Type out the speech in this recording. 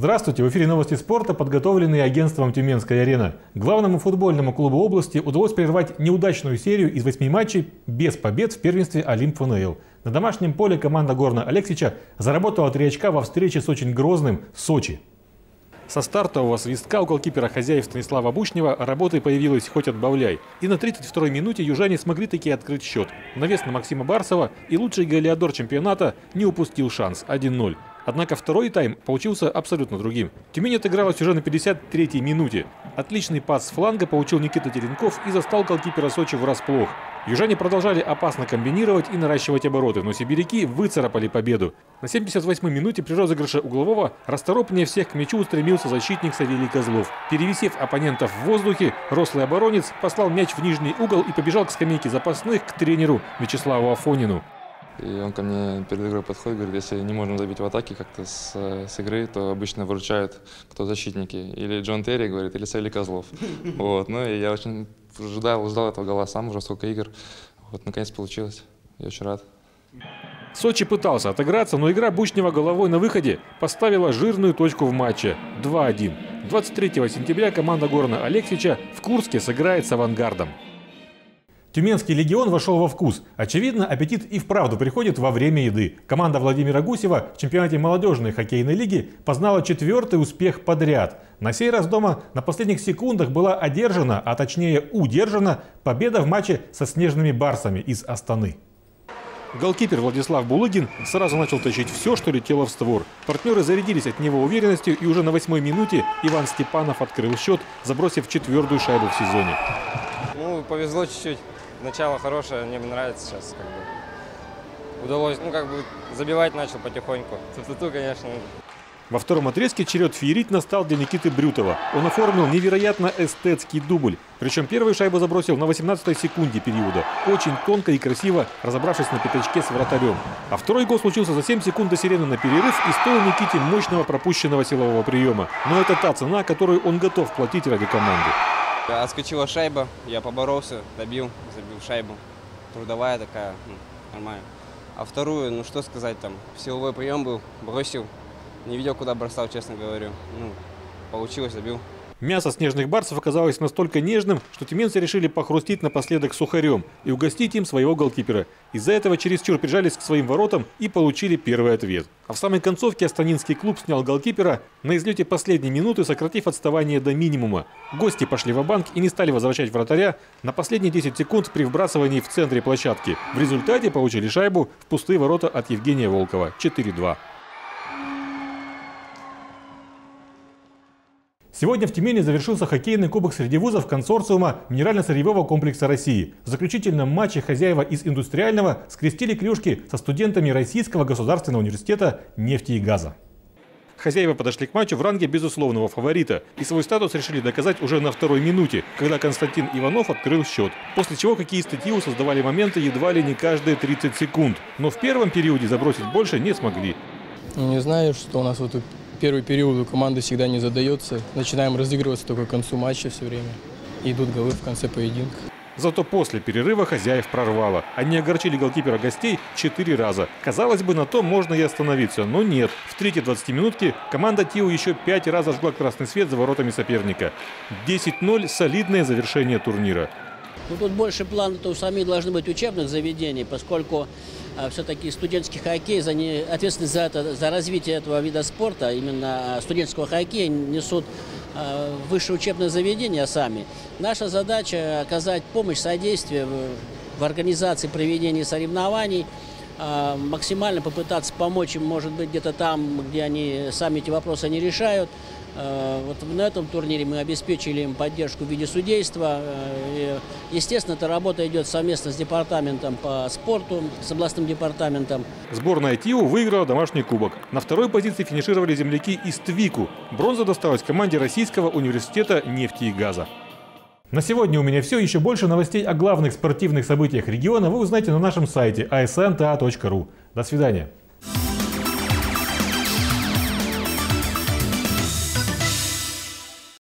Здравствуйте! В эфире новости спорта, подготовленные агентством «Тюменская арена». Главному футбольному клубу области удалось прервать неудачную серию из 8 матчей без побед в первенстве Олимп ФНЛ. На домашнем поле команда Горна Алексича заработала 3 очка во встрече с очень грозным Сочи. Со стартового свистка у голкипера хозяев Станислава Бушнева работы появилось хоть отбавляй. И на 32-й минуте южане смогли таки открыть счет. Навес на Максима Барсова, и лучший голеадор чемпионата не упустил шанс – 1-0. Однако второй тайм получился абсолютно другим. Тюмень отыгралась уже на 53-й минуте. Отличный пас с фланга получил Никита Теренков и застал голкипера Сочи врасплох. Южане продолжали опасно комбинировать и наращивать обороты, но сибиряки выцарапали победу. На 78-й минуте при розыгрыше углового расторопнее всех к мячу устремился защитник Савелий Козлов. Перевисев оппонентов в воздухе, рослый оборонец послал мяч в нижний угол и побежал к скамейке запасных к тренеру Вячеславу Афонину. И он ко мне перед игрой подходит, говорит, если не можем забить в атаке как-то с игры, то обычно выручают кто защитники. Или Джон Терри, говорит, или Савелий Козлов. Вот. Ну и я очень ждал этого гола сам, уже сколько игр. Вот, наконец получилось. Я очень рад. Сочи пытался отыграться, но игра Бушнева головой на выходе поставила жирную точку в матче – 2-1. 23 сентября команда Горна Алексича в Курске сыграет с «Авангардом». Тюменский легион вошел во вкус. Очевидно, аппетит и вправду приходит во время еды. Команда Владимира Гусева в чемпионате молодежной хоккейной лиги познала 4-й успех подряд. На сей раз дома на последних секундах была одержана, а точнее удержана, победа в матче со снежными барсами из Астаны. Голкипер Владислав Булыгин сразу начал тащить все, что летело в створ. Партнеры зарядились от него уверенностью, и уже на 8-й минуте Иван Степанов открыл счет, забросив 4-ю шайбу в сезоне. Ну, повезло чуть-чуть. Начало хорошее, мне нравится сейчас. Удалось, забивать начал потихоньку. Тут, конечно. Во втором отрезке черед феерить настал для Никиты Брютова. Он оформил невероятно эстетский дубль. Причем первую шайбу забросил на 18-й секунде периода. Очень тонко и красиво, разобравшись на пятачке с вратарем. А второй гол случился за 7 секунд до сирены на перерыв и стоил Никите мощного пропущенного силового приема. Но это та цена, которую он готов платить ради команды. Отскочила шайба, я поборолся, забил шайбу. Трудовая такая, нормально. А вторую, что сказать, силовой прием был, бросил. Не видел, куда бросал, честно говорю. Получилось, забил. Мясо снежных барсов оказалось настолько нежным, что тюменцы решили похрустить напоследок сухарем и угостить им своего голкипера. Из-за этого чересчур прижались к своим воротам и получили первый ответ. А в самой концовке астанинский клуб снял голкипера на излете последней минуты, сократив отставание до минимума. Гости пошли ва-банк и не стали возвращать вратаря на последние 10 секунд при вбрасывании в центре площадки. В результате получили шайбу в пустые ворота от Евгения Волкова – 4-2. Сегодня в Тюмени завершился хоккейный кубок среди вузов консорциума Минерально-сырьевого комплекса России. В заключительном матче хозяева из Индустриального скрестили клюшки со студентами Российского государственного университета нефти и газа. Хозяева подошли к матчу в ранге безусловного фаворита и свой статус решили доказать уже на второй минуте, когда Константин Иванов открыл счет. После чего хоккеисты ТИУ создавали моменты едва ли не каждые 30 секунд. Но в первом периоде забросить больше не смогли. Не знаю, что у нас первый период у команды всегда не задается. Начинаем разыгрываться только к концу матча все время. Идут голы в конце поединка. Зато после перерыва хозяев прорвало. Они огорчили голкипера гостей 4 раза. Казалось бы, на том можно и остановиться, но нет. В третьей 20-минутке команда ТИУ еще 5 раз зажгла красный свет за воротами соперника. 10-0 – солидное завершение турнира. Тут больше план-то у самих должны быть учебных заведений, поскольку все-таки студенческий хоккей, ответственность за развитие этого вида спорта, именно студенческого хоккея, несут высшие учебные заведения сами. Наша задача – оказать помощь, содействие в организации проведения соревнований, максимально попытаться помочь им, может быть, где-то там, где они сами эти вопросы не решают. Вот на этом турнире мы обеспечили им поддержку в виде судейства. Естественно, эта работа идет совместно с департаментом по спорту, с областным департаментом. Сборная ТИУ выиграла домашний кубок. На второй позиции финишировали земляки из ТВИКу. Бронза досталась команде Российского университета нефти и газа. На сегодня у меня все. Еще больше новостей о главных спортивных событиях региона вы узнаете на нашем сайте asnta.ru. До свидания.